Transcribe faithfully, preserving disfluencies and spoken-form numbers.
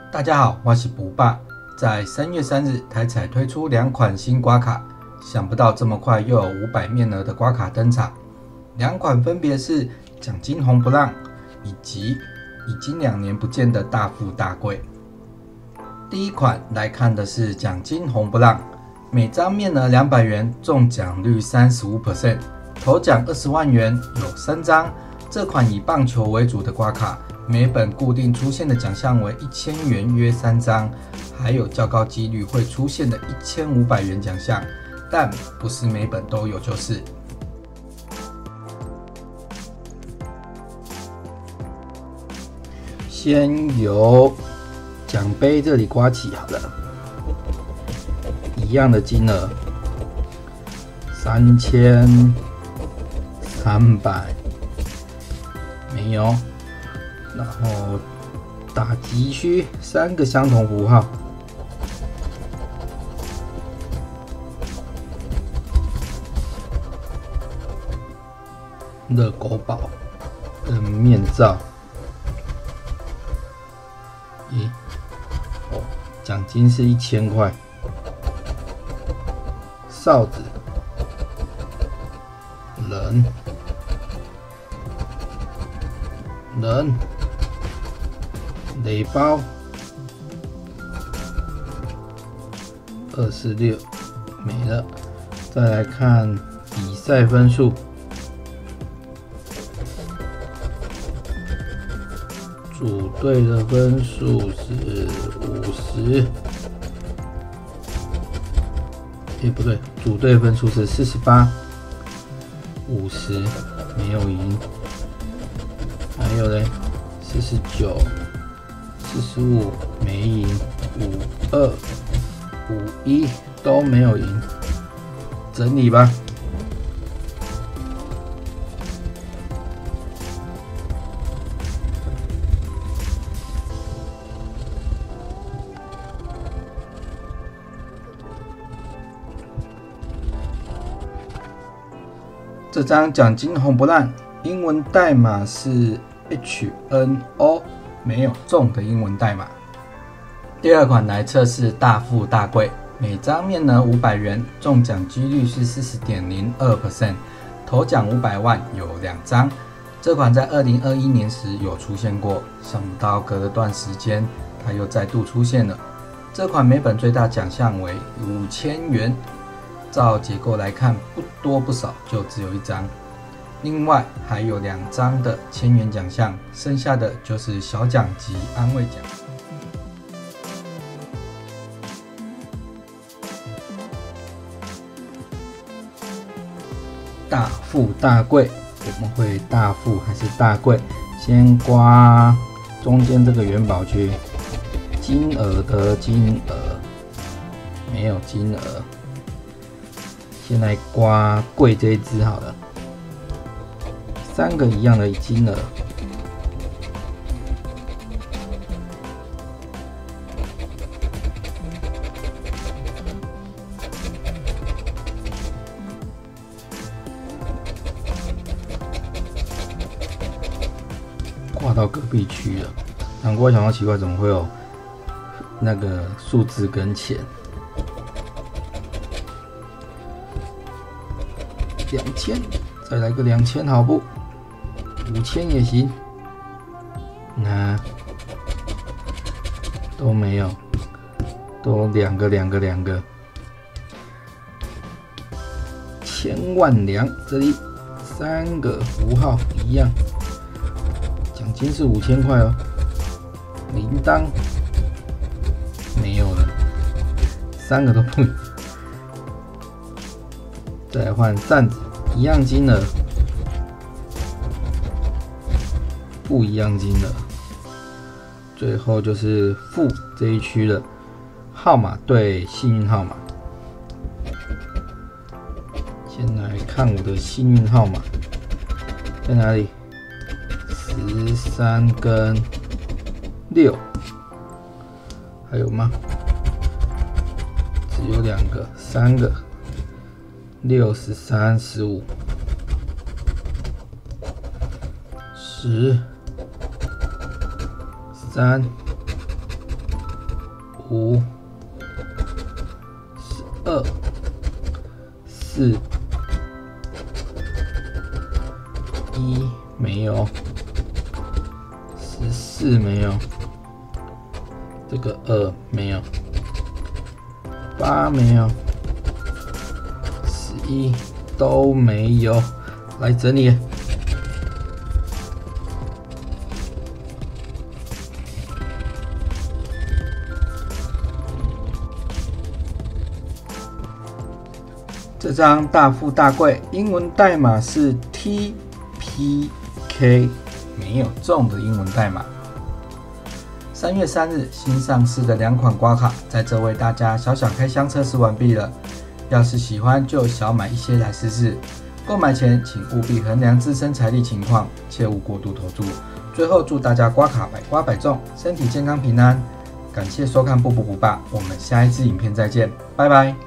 大家好，我是补爸。在三月三日，台彩推出两款新刮卡，想不到这么快又有五百面额的刮卡登场。两款分别是奖金红不让以及已经两年不见的大富大贵。第一款来看的是奖金红不让，每张面额两百元，中奖率 百分之三十五， 头奖二十万元，有三张。这款以棒球为主的刮卡，每本固定出现的奖项为一千元，约三张，还有较高几率会出现的一千五百元奖项，但不是每本都有就是。先由奖杯这里刮起好了，一样的金额，三千三百。没有，然后打击区三个相同符号，热狗堡的面罩，咦，哦，奖金是一千块，哨子，人。人垒包二四六没了，再来看比赛分数，主队的分数是五十，哎不对，主队分数是四十八，五十没有赢。还有嘞，四十九、四十五没赢，五二、五一都没有赢，整理吧。这张奖金红不烂，英文代码是H N O， 没有中的英文代码。第二款来测试大富大贵，每张面额五百元，中奖几率是 百分之四十点零二， 头奖五百万，有两张。这款在二零二一年时有出现过，想不到隔了段时间它又再度出现了。这款每本最大奖项为五千元，照结构来看不多不少，就只有一张。另外还有两张的千元奖项，剩下的就是小奖及安慰奖。大富大贵，我们会大富还是大贵？先刮中间这个元宝区，金额的金额没有金额，先来刮贵这一只好了。三个一样的金额，挂到隔壁区了。难怪想到奇怪，怎么会有那个数字跟钱？两千，再来个两千好不？五千也行，那都没有，都两个两个两个，千万两这里三个符号一样，奖金是五千块哦。铃铛没有了，三个都不。再来换扇子，一样金额。不一样金额，最后就是负这一区的号码对幸运号码。先来看我的幸运号码在哪里？十三跟六，还有吗？只有两个，三个，六、十三、十五、十。三五、十二、四、一没有，十四没有，这个二没有，八没有，十一都没有。来整理。这张大富大贵，英文代码是 T P K， 没有中的英文代码。三月三日新上市的两款刮卡，在这为大家小小开箱测试完毕了。要是喜欢，就小买一些来试试。购买前请务必衡量自身财力情况，切勿过度投注。最后祝大家刮卡百刮百中，身体健康平安。感谢收看步步不爸，我们下一支影片再见，拜拜。